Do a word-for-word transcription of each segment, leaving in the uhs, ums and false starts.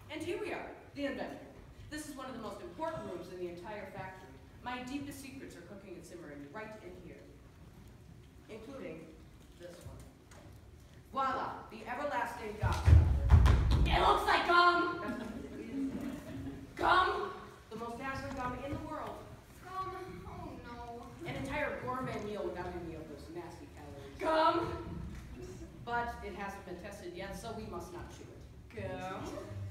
And here we are, the inventory. This is one of the most important rooms in the entire factory. My deepest secrets are cooking and simmering right in here, including this one. Voila, the everlasting gobstopper. It looks like gum. Gum? The most dazzling gum in the world. Gum? Oh no. An entire gourmet meal without any of those nasty calories. Gum? But it hasn't been tested yet, so we must not chew it. Gum?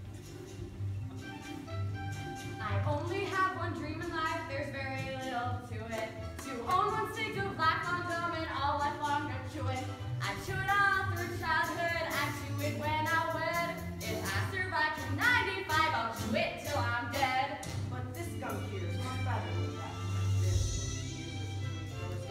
I only have one dream in life, there's very little to it. To own one stick of black on gum and all life long to chew it. I chew it all through childhood, I chew it when I would. If I survive to ninety-five, I'll chew it till I'm dead. But this gum here is much better than that. This is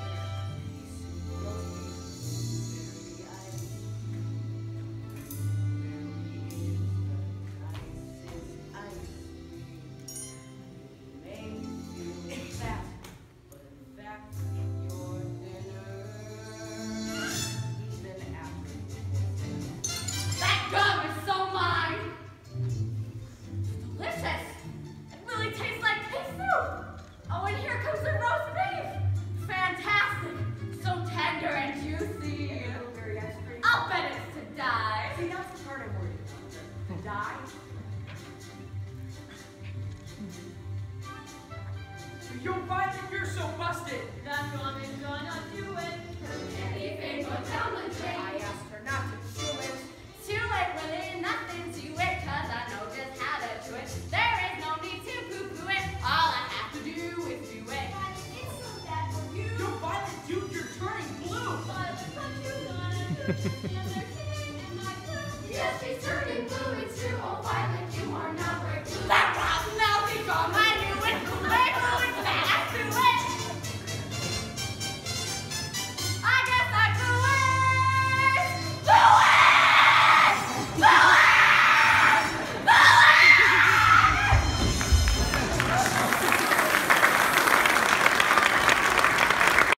You'll find that you're so busted. That gum is gonna do it. Anything but down the drain. I asked her not to chew it. Too late, really nothing to it, 'cause